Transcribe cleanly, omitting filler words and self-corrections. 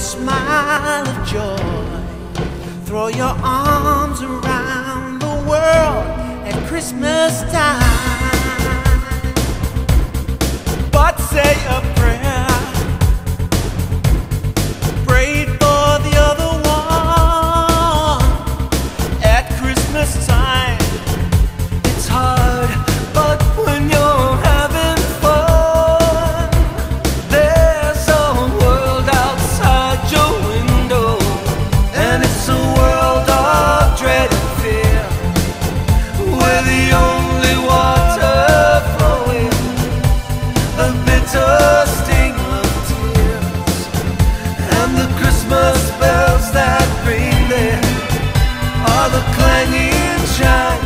smile of joy. Throw your arms around the world at Christmas time. But say a prayer, pray for the other one at Christmas time. It's hard, but when you're having fun, there's a world outside your window, and it's a world of dread and fear, where the only water flowing, the bitter sting of tears, and the Christmas bells that ring there are the clanging chimes